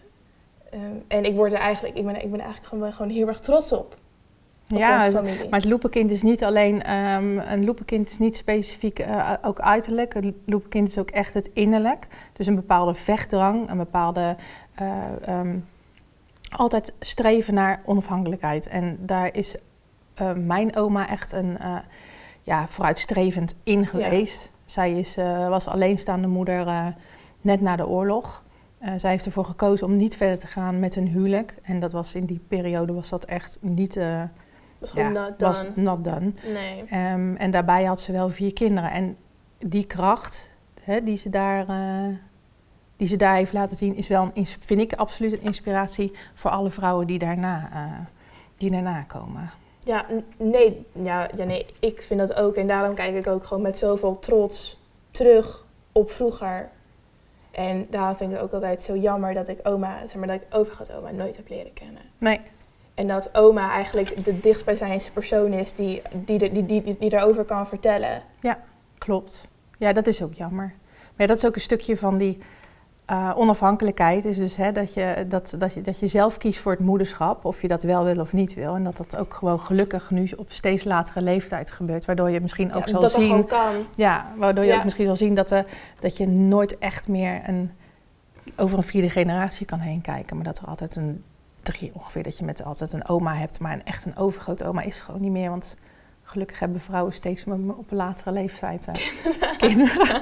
Speaker 15: um, en ik, word er eigenlijk, ik, ben, ik ben eigenlijk gewoon, gewoon heel erg trots op. op
Speaker 19: ja, maar het loepenkind is niet alleen, um, een loepenkind is niet specifiek uh, ook uiterlijk. Een loepenkind is ook echt het innerlijk. Dus een bepaalde vechtdrang, een bepaalde... Uh, um, altijd streven naar onafhankelijkheid. En daar is uh, mijn oma echt een uh, ja, vooruitstrevend in geweest. Ja. Zij is, uh, was alleenstaande moeder uh, net na de oorlog. Uh, zij heeft ervoor gekozen om niet verder te gaan met een huwelijk. En dat was in die periode was dat echt niet... Uh,
Speaker 15: was
Speaker 19: ja,
Speaker 15: not done.
Speaker 19: Was not done.
Speaker 15: Nee.
Speaker 19: Um, en daarbij had ze wel vier kinderen. En die kracht hè, die ze daar... Uh, die ze daar heeft laten zien, is wel een, vind ik absoluut een inspiratie voor alle vrouwen die daarna, uh, die daarna komen.
Speaker 15: Ja, nee, ja, ja, nee, ik vind dat ook. En daarom kijk ik ook gewoon met zoveel trots terug op vroeger. En daarom vind ik het ook altijd zo jammer dat ik oma, zeg maar, dat ik overgrootoma nooit heb leren kennen.
Speaker 19: Nee.
Speaker 15: En dat oma eigenlijk de dichtstbijzijnde persoon is die, die, die, die, die, die daarover kan vertellen.
Speaker 19: Ja, klopt. Ja, dat is ook jammer. Maar ja, dat is ook een stukje van die... Uh, onafhankelijkheid is dus hè, dat, je, dat, dat, je, dat je zelf kiest voor het moederschap, of je dat wel wil of niet wil. En dat dat ook gewoon gelukkig nu op steeds latere leeftijd gebeurt. Waardoor je misschien ook
Speaker 15: ja,
Speaker 19: zal
Speaker 15: dat
Speaker 19: zien.
Speaker 15: Dat kan.
Speaker 19: Ja, waardoor je
Speaker 15: ja.
Speaker 19: ook misschien zal zien dat, de, dat je nooit echt meer een, over een vierde generatie kan heen kijken. Maar dat er altijd een drie ongeveer, dat je met altijd een oma hebt. Maar een, echt een overgrootoma is gewoon niet meer. Want gelukkig hebben vrouwen steeds op een latere leeftijd uh, kinderen.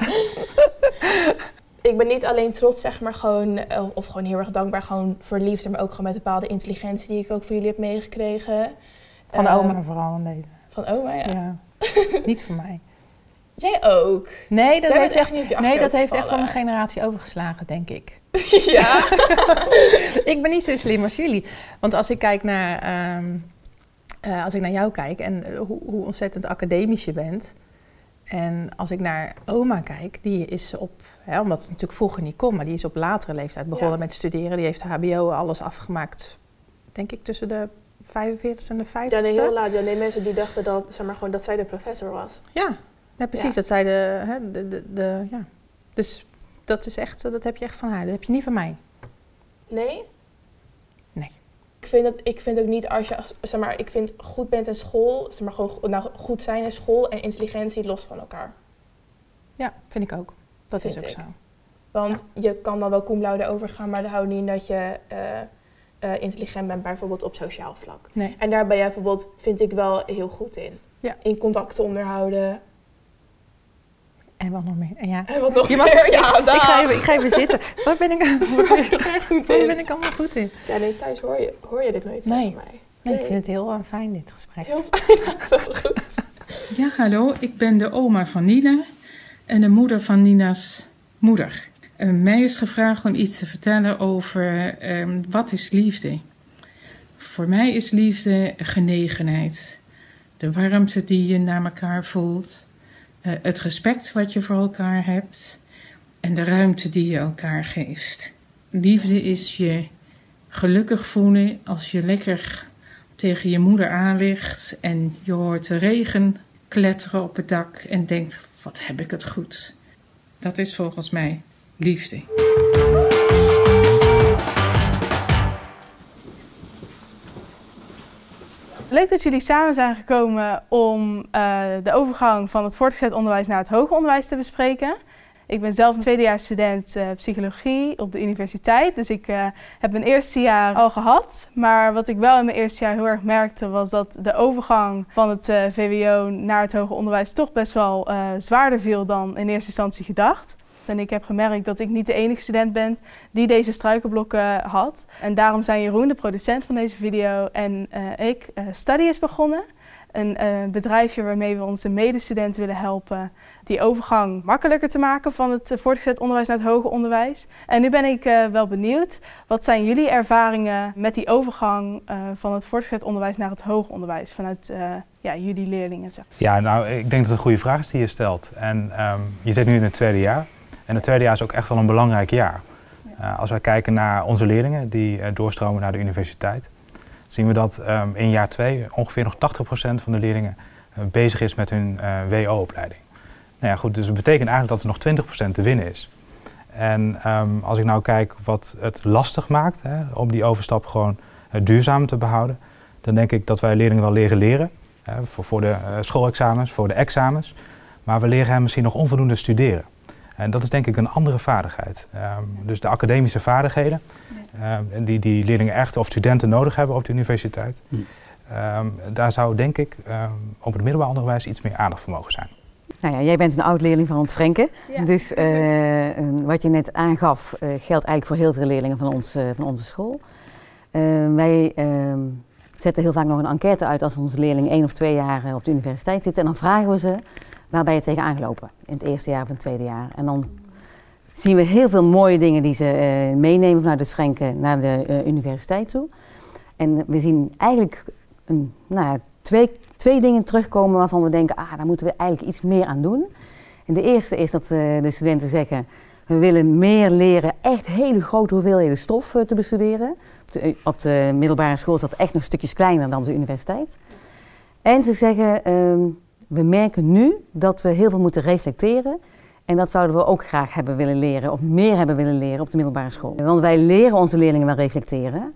Speaker 15: Ik ben niet alleen trots, zeg maar, gewoon, of gewoon heel erg dankbaar gewoon voor liefde, maar ook gewoon met een bepaalde intelligentie die ik ook voor jullie heb meegekregen.
Speaker 19: Van
Speaker 15: uh,
Speaker 19: oma vooral in deze.
Speaker 15: Van oma, ja.
Speaker 19: ja. Niet van mij.
Speaker 15: Jij ook?
Speaker 19: Nee, dat
Speaker 15: Jij
Speaker 19: heeft echt,
Speaker 15: echt,
Speaker 19: nee, dat heeft echt wel een generatie overgeslagen, denk ik.
Speaker 15: Ja?
Speaker 19: Ik ben niet zo slim als jullie. Want als ik kijk naar, um, uh, als ik naar jou kijk en uh, hoe, hoe ontzettend academisch je bent. En als ik naar oma kijk, die is op, hè, omdat het natuurlijk vroeger niet kon, maar die is op latere leeftijd begonnen ja. met studeren. Die heeft de H B O alles afgemaakt, denk ik, tussen de vijfenveertigste en de vijftigste.
Speaker 15: Ja, nee, heel laat. Ja, nee, mensen die dachten dat, zeg maar, gewoon dat zij de professor was.
Speaker 19: Ja, ja precies. Ja. Dat zij de, hè, de, de, de, ja. Dus dat is echt, dat heb je echt van haar. Dat heb je niet van mij.
Speaker 15: Nee?
Speaker 19: Nee.
Speaker 15: Ik vind, dat, ik vind ook niet als je, zeg maar, ik vind goed bent in school, zeg maar, gewoon nou, goed zijn in school en intelligentie los van elkaar.
Speaker 19: Ja, vind ik ook. Dat vind is ook
Speaker 15: ik.
Speaker 19: zo.
Speaker 15: Want ja. je kan dan wel cum laude overgaan, maar dat houdt niet in dat je uh, uh, intelligent bent, bijvoorbeeld op sociaal vlak.
Speaker 19: Nee.
Speaker 15: En daar ben jij bijvoorbeeld, vind ik wel heel goed in.
Speaker 19: Ja. In
Speaker 15: contacten onderhouden.
Speaker 19: En wat nog meer? En ja.
Speaker 15: En wat nog
Speaker 19: je mag,
Speaker 15: meer? Ja,
Speaker 19: ik, ik, ga even, ik ga even zitten. Waar ben ik,
Speaker 15: waar erg goed in?
Speaker 19: Waar ben ik allemaal goed in?
Speaker 15: Ja, nee, thuis hoor je, hoor je dit nooit
Speaker 19: nee.
Speaker 15: van mij.
Speaker 19: Nee, ik vind het heel uh, fijn, dit gesprek.
Speaker 15: Heel fijn, dat is goed.
Speaker 20: Ja, hallo. Ik ben de oma van Nina en de moeder van Nina's moeder. Uh, mij is gevraagd om iets te vertellen over um, wat is liefde. Voor mij is liefde genegenheid. de warmte die je naar elkaar voelt, uh, het respect wat je voor elkaar hebt en de ruimte die je elkaar geeft. Liefde is je gelukkig voelen als je lekker tegen je moeder aan ligt en je hoort de regen kletteren op het dak en denkt, wat heb ik het goed. Dat is volgens mij liefde.
Speaker 21: Leuk dat jullie samen zijn gekomen om uh, de overgang van het voortgezet onderwijs naar het hoger onderwijs te bespreken. Ik ben zelf een tweedejaarsstudent uh, psychologie op de universiteit, dus ik uh, heb mijn eerste jaar al gehad. Maar wat ik wel in mijn eerste jaar heel erg merkte was dat de overgang van het uh, V W O naar het hoger onderwijs toch best wel uh, zwaarder viel dan in eerste instantie gedacht. En ik heb gemerkt dat ik niet de enige student ben die deze struikelblokken had. En daarom zijn Jeroen, de producent van deze video, en uh, ik uh, Study is begonnen. Een uh, bedrijfje waarmee we onze medestudenten willen helpen die overgang makkelijker te maken van het uh, voortgezet onderwijs naar het hoger onderwijs. En nu ben ik uh, wel benieuwd, wat zijn jullie ervaringen met die overgang uh, van het voortgezet onderwijs naar het hoger onderwijs vanuit uh, ja, jullie leerlingen? Zeg.
Speaker 22: Ja, nou, ik denk dat het een goede vraag is die je stelt. En um, je zit nu in het tweede jaar. En het tweede jaar is ook echt wel een belangrijk jaar. Uh, als wij kijken naar onze leerlingen die uh, doorstromen naar de universiteit, zien we dat um, in jaar twee ongeveer nog tachtig procent van de leerlingen uh, bezig is met hun uh, W O-opleiding. Nou ja, goed, dus dat betekent eigenlijk dat er nog twintig procent te winnen is. En um, als ik nou kijk wat het lastig maakt hè, om die overstap gewoon uh, duurzaam te behouden, dan denk ik dat wij leerlingen wel leren leren. Hè, voor, voor de uh, schoolexamens, voor de examens. Maar we leren hen misschien nog onvoldoende studeren. En dat is denk ik een andere vaardigheid. Um, dus de academische vaardigheden, um, die, die leerlingen echt of studenten nodig hebben op de universiteit. Hm. Um, daar zou denk ik um, op het middelbaar onderwijs iets meer aandacht voor mogen zijn.
Speaker 23: Nou ja, jij bent een oud-leerling van het Frenke. Ja. Dus uh, wat je net aangaf uh, geldt eigenlijk voor heel veel leerlingen van, ons, uh, van onze school. Uh, wij uh, zetten heel vaak nog een enquête uit als onze leerlingen één of twee jaar op de universiteit zitten. En dan vragen we ze, waar ben je tegen aangelopen in het eerste jaar of in het tweede jaar? En dan zien we heel veel mooie dingen die ze uh, meenemen vanuit het Frenke naar de uh, universiteit toe. En we zien eigenlijk een, nou, twee, twee dingen terugkomen waarvan we denken, ah, daar moeten we eigenlijk iets meer aan doen. En de eerste is dat uh, de studenten zeggen, we willen meer leren, echt hele grote hoeveelheden stof uh, te bestuderen. Op de, op de middelbare school is dat echt nog stukjes kleiner dan op de universiteit. En ze zeggen, um, we merken nu dat we heel veel moeten reflecteren. En dat zouden we ook graag hebben willen leren, of meer hebben willen leren op de middelbare school. Want wij leren onze leerlingen wel reflecteren.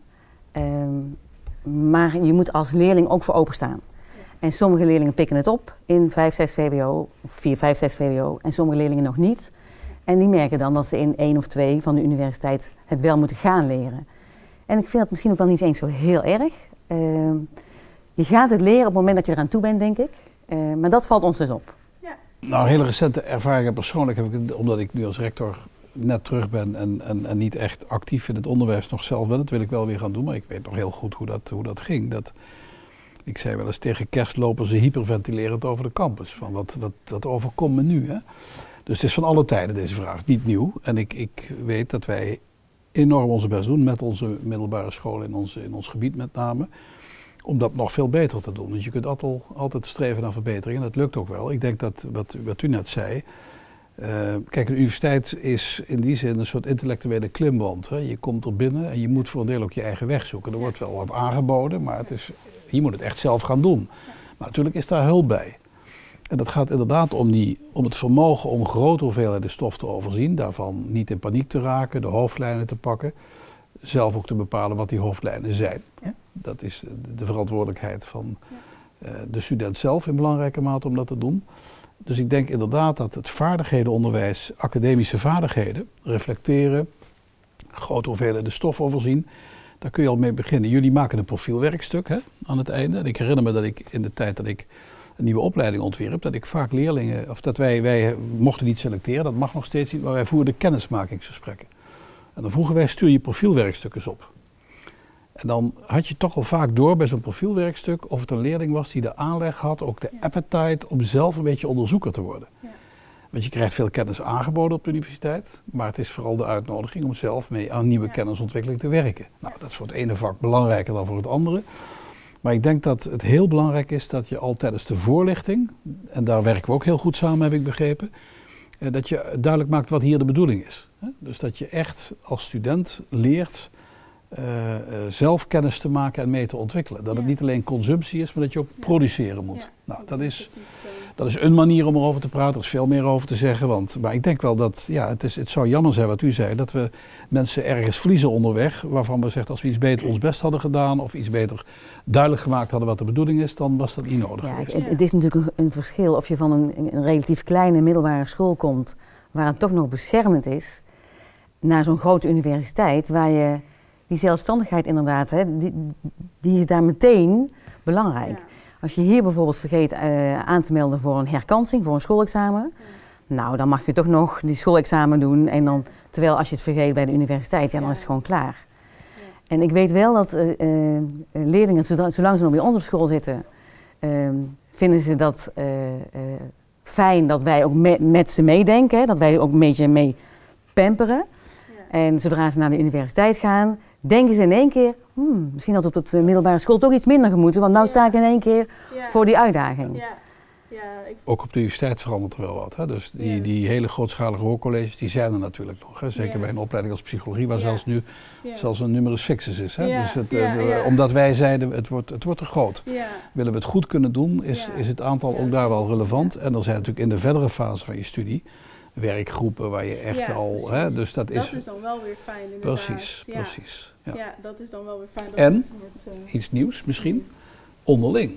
Speaker 23: Um, maar je moet als leerling ook voor openstaan. En sommige leerlingen pikken het op in vijf, zes V W O, of vier, vijf, zes V W O. En sommige leerlingen nog niet. En die merken dan dat ze in één of twee van de universiteit het wel moeten gaan leren. En ik vind dat misschien ook wel niet eens zo heel erg. Uh, je gaat het leren op het moment dat je eraan toe bent, denk ik. Uh, maar dat valt ons dus op.
Speaker 18: Ja. Nou, hele recente ervaringen persoonlijk heb ik, omdat ik nu als rector net terug ben en, en, en niet echt actief in het onderwijs nog zelf ben. Dat wil ik wel weer gaan doen, maar ik weet nog heel goed hoe dat, hoe dat ging. Dat, ik zei wel eens tegen kerst lopen ze hyperventilerend over de campus. Van wat, wat, wat overkomt me nu? Hè? Dus het is van alle tijden deze vraag, niet nieuw. En ik, ik weet dat wij enorm onze best doen met onze middelbare scholen in, onze, in ons gebied met name. Om dat nog veel beter te doen. Want je kunt altijd, altijd streven naar verbetering en dat lukt ook wel. Ik denk dat wat, wat u net zei. Uh, kijk, een universiteit is in die zin een soort intellectuele klimwand. Hè. Je komt er binnen en je moet voor een deel ook je eigen weg zoeken. Er wordt wel wat aangeboden, maar het is, je moet het echt zelf gaan doen. Maar natuurlijk is daar hulp bij. En dat gaat inderdaad om, die, om het vermogen om grote hoeveelheden stof te overzien. Daarvan niet in paniek te raken, de hoofdlijnen te pakken. Zelf ook te bepalen wat die hoofdlijnen zijn. Ja. Dat is de verantwoordelijkheid van uh, de student zelf in belangrijke mate om dat te doen. Dus ik denk inderdaad dat het vaardighedenonderwijs, academische vaardigheden, reflecteren, grote hoeveelheden stof overzien, daar kun je al mee beginnen. Jullie maken een profielwerkstuk hè, aan het einde. En ik herinner me dat ik in de tijd dat ik een nieuwe opleiding ontwierp, dat ik vaak leerlingen, of dat wij, wij mochten niet selecteren, dat mag nog steeds niet, maar wij voerden kennismakingsgesprekken. En dan vroegen wij, stuur je profielwerkstukken op. En dan had je toch al vaak door bij zo'n profielwerkstuk of het een leerling was die de aanleg had, ook de appetite om zelf een beetje onderzoeker te worden. Ja. Want je krijgt veel kennis aangeboden op de universiteit, maar het is vooral de uitnodiging om zelf mee aan nieuwe ja. kennisontwikkeling te werken. Nou, dat is voor het ene vak belangrijker dan voor het andere. Maar ik denk dat het heel belangrijk is dat je al tijdens de voorlichting, en daar werken we ook heel goed samen, heb ik begrepen, dat je duidelijk maakt wat hier de bedoeling is. Dus dat je echt als student leert uh, uh, zelf kennis te maken en mee te ontwikkelen. Dat het niet alleen consumptie is, maar dat je ook produceren moet. Nou, dat is, dat is een manier om erover te praten, er is veel meer over te zeggen. Want, maar ik denk wel dat, ja, het, is, het zou jammer zijn wat u zei, dat we mensen ergens verliezen onderweg, waarvan we zeggen als we iets beter ons best hadden gedaan of iets beter duidelijk gemaakt hadden wat de bedoeling is, dan was dat niet nodig.
Speaker 23: Ja, het, het is natuurlijk een, een verschil of je van een, een relatief kleine middelbare school komt, waar het toch nog beschermend is, naar zo'n grote universiteit, waar je die zelfstandigheid inderdaad, hè, die, die is daar meteen belangrijk. Ja. Als je hier bijvoorbeeld vergeet uh, aan te melden voor een herkansing, voor een schoolexamen, ja. nou dan mag je toch nog die schoolexamen doen en dan, terwijl als je het vergeet bij de universiteit, ja, dan is het gewoon klaar. Ja. En ik weet wel dat uh, uh, leerlingen, zolang ze nog bij ons op school zitten, uh, vinden ze dat uh, uh, fijn dat wij ook me met ze meedenken, hè, dat wij ook een beetje mee pamperen. Ja. En zodra ze naar de universiteit gaan, denken ze in één keer, hmm, misschien had op de middelbare school toch iets minder gemoeten, want nu ja. sta ik in één keer ja. voor die uitdaging. Ja.
Speaker 18: Ja, ik... Ook op de universiteit verandert er wel wat. Hè? Dus die, ja. die hele grootschalige hoorcolleges, die zijn er natuurlijk nog. Hè? Zeker ja. bij een opleiding als psychologie, waar ja. zelfs nu ja. zelfs een numerus fixus is. Hè? Ja. Dus het, ja, uh, ja. Omdat wij zeiden, het wordt, het wordt er groot. Ja. Willen we het goed kunnen doen, is, ja. is het aantal ja. ook daar wel relevant. En er zijn natuurlijk in de verdere fase van je studie werkgroepen waar je echt ja, al... Hè, dus dat,
Speaker 21: dat
Speaker 18: is,
Speaker 21: is dan wel weer fijn inderdaad.
Speaker 18: Precies, ja. precies. Ja.
Speaker 21: ja, dat is dan wel weer fijn. Dat
Speaker 18: en,
Speaker 21: het wordt, uh...
Speaker 18: iets nieuws misschien, onderling.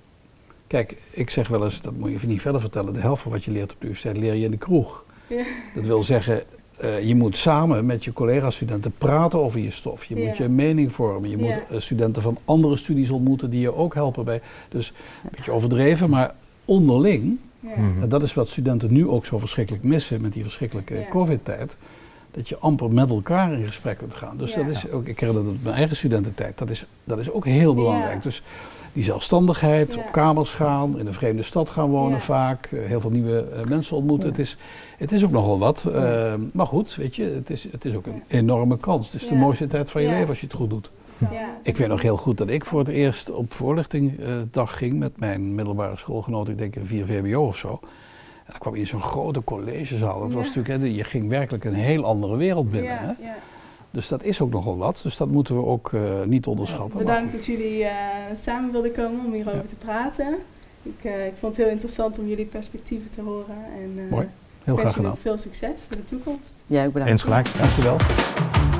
Speaker 18: Kijk, ik zeg wel eens, dat moet je even niet verder vertellen, de helft van wat je leert op de universiteit leer je in de kroeg. Ja. Dat wil zeggen, uh, je moet samen met je collega-studenten praten over je stof. Je ja. moet je mening vormen. Je ja. moet uh, studenten van andere studies ontmoeten die je ook helpen bij. Dus een beetje overdreven, maar onderling, ja. en dat is wat studenten nu ook zo verschrikkelijk missen met die verschrikkelijke ja. covid-tijd, dat je amper met elkaar in gesprek kunt gaan. Dus ja. dat is ook, ik herinner dat uit mijn eigen studententijd, dat is, dat is ook heel belangrijk. Ja. Dus die zelfstandigheid, ja. op kamers gaan, in een vreemde stad gaan wonen ja. vaak, uh, heel veel nieuwe uh, mensen ontmoeten. Ja. Het, is, het is ook nogal wat, uh, ja. maar goed, weet je, het is, het is ook een enorme kans. Het is ja. de mooiste tijd van je ja. leven als je het goed doet. Ja. Ik weet nog heel goed dat ik voor het eerst op voorlichtingdag uh, ging met mijn middelbare schoolgenoot, ik denk in vier V W O of zo. En dan kwam je in zo'n grote collegezaal. Dat ja. was natuurlijk, hè, je ging werkelijk een heel andere wereld binnen. Ja, hè? Ja. Dus dat is ook nogal wat, dus dat moeten we ook uh, niet onderschatten.
Speaker 21: Ja, bedankt dat jullie uh, samen wilden komen om hierover ja. te praten. Ik, uh, ik vond het heel interessant om jullie perspectieven te horen. En, uh,
Speaker 18: Mooi, heel graag gedaan.
Speaker 21: Veel succes voor de toekomst.
Speaker 23: Ja, ook bedankt.
Speaker 22: Eens gelijk, dankjewel.